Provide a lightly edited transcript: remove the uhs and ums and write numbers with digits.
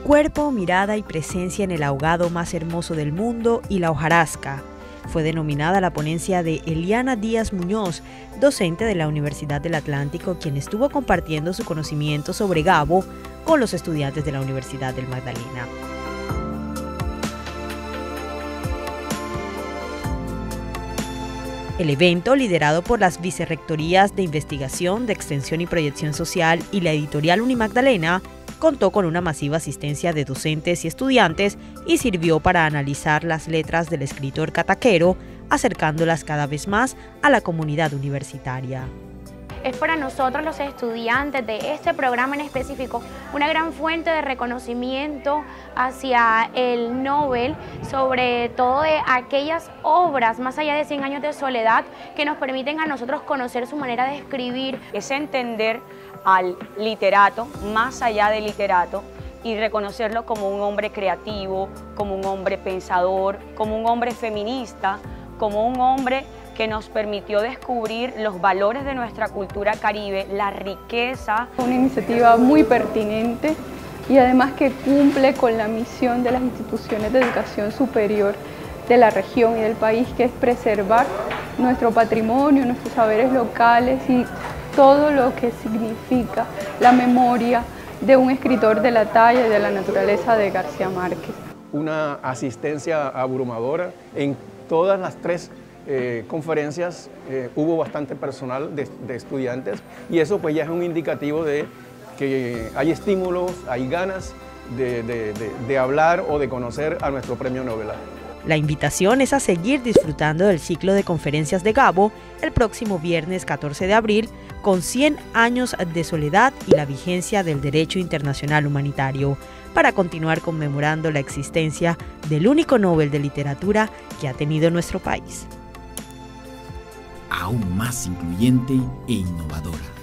Cuerpo, mirada y presencia en el ahogado más hermoso del mundo y la hojarasca. Fue denominada la ponencia de Eliana Díaz Muñoz, docente de la Universidad del Atlántico, quien estuvo compartiendo su conocimiento sobre Gabo con los estudiantes de la Universidad del Magdalena. El evento, liderado por las Vicerrectorías de Investigación, de Extensión y Proyección Social y la editorial Unimagdalena, contó con una masiva asistencia de docentes y estudiantes y sirvió para analizar las letras del escritor cataquero, acercándolas cada vez más a la comunidad universitaria. Es para nosotros los estudiantes de este programa en específico una gran fuente de reconocimiento hacia el Nobel, sobre todo de aquellas obras más allá de 100 años de soledad que nos permiten a nosotros conocer su manera de escribir. Es entender al literato más allá del literato y reconocerlo como un hombre creativo, como un hombre pensador, como un hombre feminista, como un hombre que nos permitió descubrir los valores de nuestra cultura caribe, la riqueza. Una iniciativa muy pertinente y además que cumple con la misión de las instituciones de educación superior de la región y del país, que es preservar nuestro patrimonio, nuestros saberes locales y todo lo que significa la memoria de un escritor de la talla y de la naturaleza de García Márquez. Una asistencia abrumadora en todas las tres conferencias, hubo bastante personal de estudiantes y eso pues ya es un indicativo de que hay estímulos, hay ganas de hablar o de conocer a nuestro premio Nobel. La invitación es a seguir disfrutando del ciclo de conferencias de Gabo el próximo viernes 14 de abril con 100 años de soledad y la vigencia del derecho internacional humanitario, para continuar conmemorando la existencia del único Nobel de Literatura que ha tenido nuestro país. Aún más incluyente e innovadora.